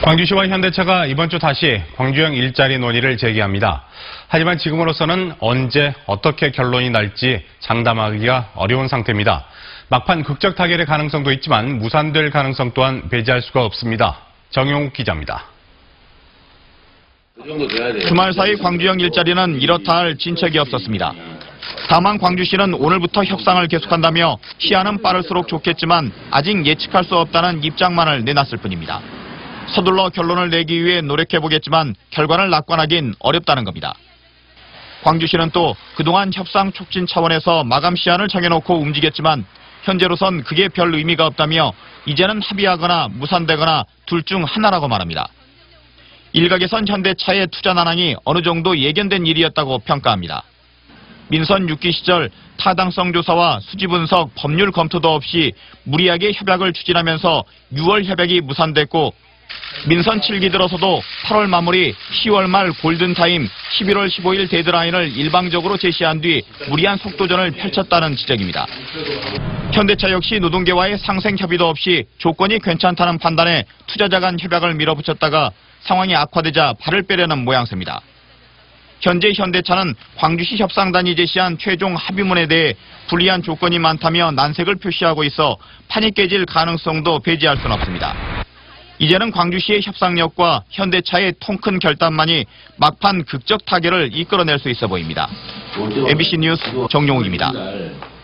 광주시와 현대차가 이번 주 다시 광주형 일자리 논의를 재개합니다. 하지만 지금으로서는 언제 어떻게 결론이 날지 장담하기가 어려운 상태입니다. 막판 극적 타결의 가능성도 있지만 무산될 가능성 또한 배제할 수가 없습니다. 정용욱 기자입니다. 주말 사이 광주형 일자리는 이렇다 할 진척이 없었습니다. 다만 광주시는 오늘부터 협상을 계속한다며 시한은 빠를수록 좋겠지만 아직 예측할 수 없다는 입장만을 내놨을 뿐입니다. 서둘러 결론을 내기 위해 노력해보겠지만 결과를 낙관하긴 어렵다는 겁니다. 광주시는 또 그동안 협상 촉진 차원에서 마감 시한을 정해놓고 움직였지만 현재로선 그게 별 의미가 없다며 이제는 합의하거나 무산되거나 둘 중 하나라고 말합니다. 일각에선 현대차의 투자 난항이 어느 정도 예견된 일이었다고 평가합니다. 민선 6기 시절 타당성 조사와 수지 분석, 법률 검토도 없이 무리하게 협약을 추진하면서 6월 협약이 무산됐고 민선 7기 들어서도 8월 마무리, 10월 말 골든타임, 11월 15일 데드라인을 일방적으로 제시한 뒤 무리한 속도전을 펼쳤다는 지적입니다. 현대차 역시 노동계와의 상생 협의도 없이 조건이 괜찮다는 판단에 투자자 간 협약을 밀어붙였다가 상황이 악화되자 발을 빼려는 모양새입니다. 현재 현대차는 광주시 협상단이 제시한 최종 합의문에 대해 불리한 조건이 많다며 난색을 표시하고 있어 판이 깨질 가능성도 배제할 수는 없습니다. 이제는 광주시의 협상력과 현대차의 통큰 결단만이 막판 극적 타결을 이끌어낼 수 있어 보입니다. MBC 뉴스 정용욱입니다.